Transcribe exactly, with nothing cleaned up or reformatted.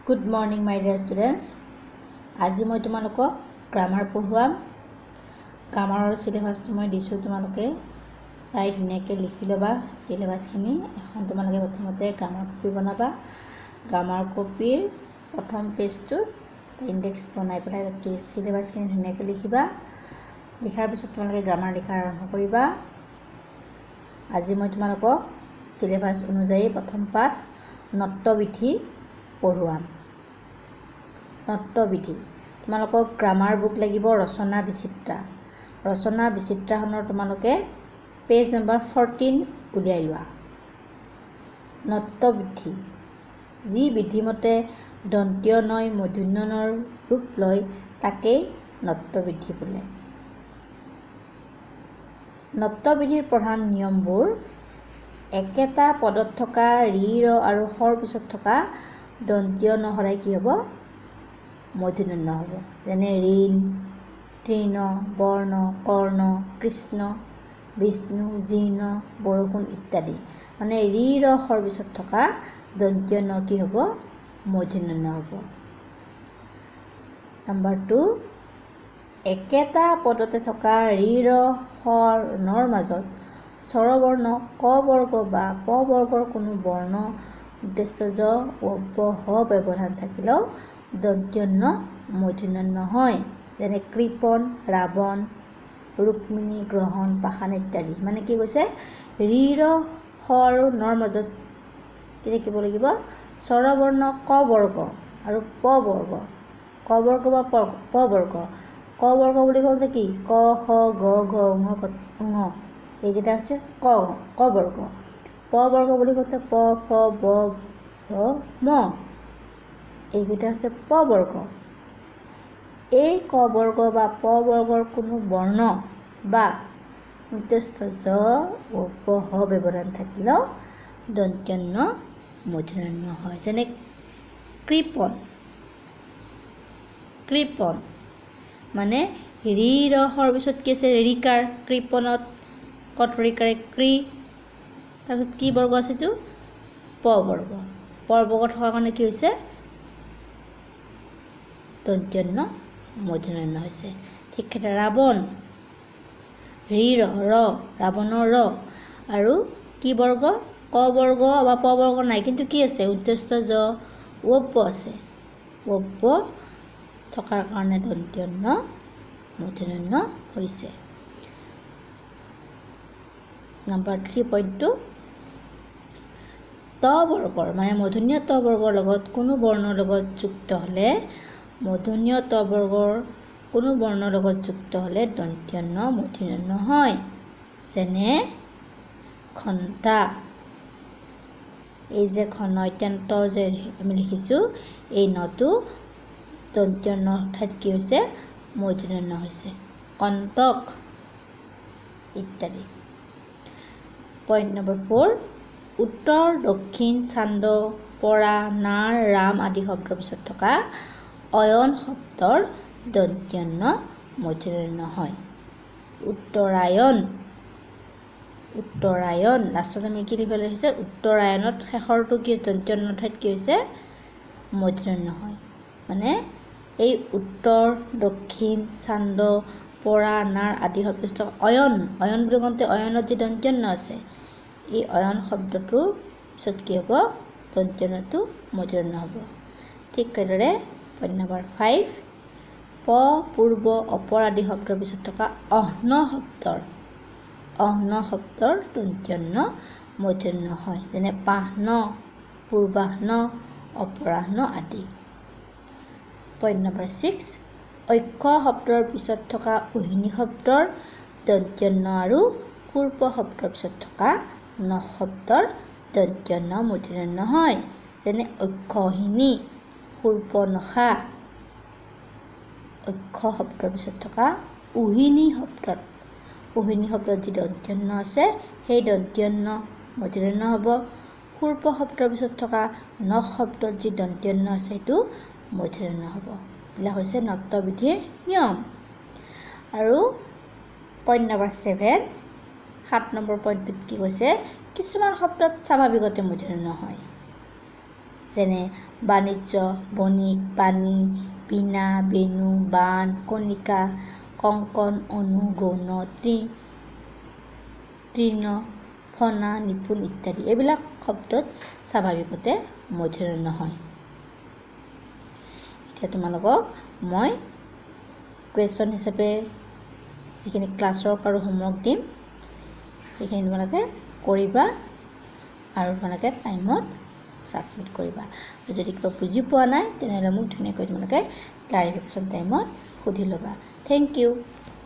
Good morning, my dear students. আজি মই তোমালোকক গ্ৰামাৰ পঢ়ুৱাম। গ্ৰামাৰৰ সিলেবাসটো মই দিছোঁ তোমালোকে চাই ধুনীয়াকৈ লিখি ল'বা সিলেবাসখিনি। এখন তোমালোকে প্ৰথমতে গ্ৰামাৰ কপি বনাবা। গ্ৰামাৰ কপিৰ প্ৰথম পেজটো ইনডেক্স বনাই পেলাই তাত সিলেবাসখিনি ধুনীয়াকৈ লিখিবা। লিখাৰ পিছত তোমালোকে গ্ৰামাৰ লিখা আৰম্ভ কৰিবা। আজি মই তোমালোকক সিলেবাস অনুযায়ী প্ৰথম পাঠ নত্যবিধি পঢ়ুৱাম। নত্যবিধি তোমালোকক গ্ৰামাৰ বুক লাগিব ৰচনা বিচিত্ৰা। ৰচনা বিচিত্ৰাখনৰ তোমালোকে পেজ নম্বৰ ফৰ্টিন উলিয়াই লোৱা। নত্যবিধি যি বিধিমতে দন্তীয় নয় মূৰ্ধন্য নৰ ৰূপ লয় তাকেই নত্যবিধি বোলে। নত্যবিধিৰ প্ৰধান নিয়মবোৰ একেটা পদত থকা ৰি ৰ আৰু হৰ পিছত থকা দন্তীয় ন সদায় কি হ'ব মূৰ্ধন্য ন হ'ব। যেনে ঋণ, তৃণ, বৰ্ণ, কৰ্ণ, কৃষ্ণ, বিষ্ণু, জীৰ্ণ, বৰষুণ ইত্যাদি। মানে ৰি ৰ হৰ পিছত থকা দন্তীয় ন কি হ'ব মূৰ্ধন্য ন হ'ব। নম্বৰ টু একেটা পদতে থকা ৰি ৰ হৰ নৰ মাজত স্বৰবৰ্ণ ক বৰ্গ বা প বৰ্গৰ কোনো বৰ্ণ উদ্দেশ্য জ ও ব হ ব্যৱধান থাকিলেও দন্তীয় ন মূৰ্ধন্য ন হয়। যেনে কৃপণ, ৰাৱণ, ৰুক্মিণী, গ্ৰহণ, পাষাণ ইত্যাদি। মানে কি কৈছে ৰি ৰ হৰ নৰ মাজত কি থাকিব লাগিব স্বৰবৰ্ণ ক বৰ্গ আৰু প বৰ্গ। ক বৰ্গ বা প বৰ্গ। ক বৰ্গ বুলি কওঁতে কি ক খ গ ঘ ঙ ঙ এইকেইটা হৈছে ক ক বৰ্গ। প বৰ্গ বুলি কওঁতে প ফ ব ভ ম এইকেইটা হৈছে প বৰ্গ। এই ক বৰ্গ বা প বৰ্গৰ কোনো বৰ্ণ বা উদ্দেশ্য জ ও ব হ ব্যৱধান থাকিলেও দন্তীয় ন মূৰ্ধন্য ন হয়। যেনে কৃপণ কৃপণ মানে ৰি ৰ হৰ পিছত কি আছে ৰিকাৰ। কৃপণত কত ৰিকাৰে কৃ তাৰপিছত কি বৰ্গ আছে এইটো প বৰ্গ। প বৰ্গ থকাৰ কাৰণে কি হৈছে দন্তীয় ন মূৰ্ধন্য ন হৈছে। ঠিক সেইদৰে ৰাৱণ ৰি ৰ ৰ ৰাৱণৰ ৰ আৰু কি বৰ্গ ক বৰ্গ বা প বৰ্গ নাই কিন্তু কি আছে উদ্দেশ্য জ ও ব আছে। ও ব থকাৰ কাৰণে দন্তীয় ন মূৰ্ধন্য ন হৈছে। নম্বৰ থ্ৰী পইণ্টটো ত বৰ্গৰ মানে মূৰ্ধন্য ত বৰ্গৰ লগত কোনো বৰ্ণৰ লগত যুক্ত হ'লে মূৰ্ধন্য ত বৰ্গৰ কোনো বৰ্ণৰ লগত যুক্ত হ'লে দন্তীয় ন মূৰ্ধন্য ন হয়। যেনে ঘণ্টা এই যে ঘনত্যন্ত যে আমি লিখিছোঁ এই নটো দন্তীয় ন ঠাইত কি হৈছে মূৰ্ধন্য ন হৈছে। কণ্টক ইত্যাদি। পইণ্ট নম্বৰ ফ'ৰ উত্তৰ দক্ষিণ চান্দ পৰা নাৰ ৰাম আদি শব্দৰ পিছত থকা অয়ন শব্দৰ দন্তীয় ন মূৰ্ধন্য ন হয়। উত্তৰায়ণ উত্তৰায়ণ লাষ্টত আমি কি লিখিব লাগিছে উত্তৰায়ণত শেষৰটো কি দন্তীয় ন ঠাইত কি হৈছে মূৰ্ধন্য ন হয়। মানে এই উত্তৰ দক্ষিণ চান্দ পৰা নাৰ আদি শব্দৰ পিছত অয়ন অয়ন বুলি কওঁতে অয়নত যি দন্তীয় ন আছে এই অয়ন শব্দটোৰ পিছত কি হ'ব দন্তীয় নটো মূৰ্ধন্য ন হ'ব। ঠিক সেইদৰে পইণ্ট নম্বৰ ফাইভ প পূৰ্ব অপৰ আদি শব্দৰ পিছত থকা অহ্ন শব্দৰ অহ্ন শব্দৰ দন্তীয় ন মূৰ্ধন্য ন হয়। যেনে পাহ্ন, পূৰ্বাহ্ন, অপৰাহ্ন আদি। পইণ্ট নম্বৰ ছিক্স অক্ষ শব্দৰ পিছত থকা উহিনী শব্দৰ দন্তীয় ন আৰু পূৰ্ব শব্দৰ পিছত থকা ন শব্দৰ দন্তীয় ন মূৰ্ধন্য ন হয়। যেনে অক্ষহিনী, শূৰ্পনখা। অক্ষ শব্দৰ পিছত থকা উহিনী শব্দত উহিনী শব্দত যি দন্তীয় ন আছে সেই দন্তীয় ন মূৰ্ধন্য ন হ'ব। পূৰ্ব শব্দৰ পিছত থকা ন শব্দত যি দন্তীয় ন আছে সেইটো মূৰ্ধন্য ন হ'ব। এইবিলাক হৈছে নত্যবিধিৰ নিয়ম। আৰু পইণ্ট নম্বৰ ছেভেন সাত নম্বৰ পইণ্টটোত কি কৈছে কিছুমান শব্দত স্বাভাৱিকতে মূৰ্ধন্য ন হয়। যেনে বাণিজ্য, বণিক, বাণী, বীণা, বেণু, বাণ, কণিকা, কংকণ, অনু, গৌণ, তৃণ, ফণা, নিপুণ ইত্যাদি। এইবিলাক শব্দত স্বাভাৱিকতে মূৰ্ধন্য হয়। এতিয়া তোমালোকক মই কুৱেশ্যন হিচাপে যিখিনি ক্লাছৰ আৰু হোমৱৰ্ক দিম সেইখিনি তোমালোকে কৰিবা আৰু তোমালোকে টাইমত ছাবমিট কৰিবা। যদি কিবা বুজি পোৱা নাই তেনেহ'লে মোক ধুনীয়াকৈ তোমালোকে ক্লাৰিফিকেশ্যন টাইমত সুধি ল'বা। Thank U.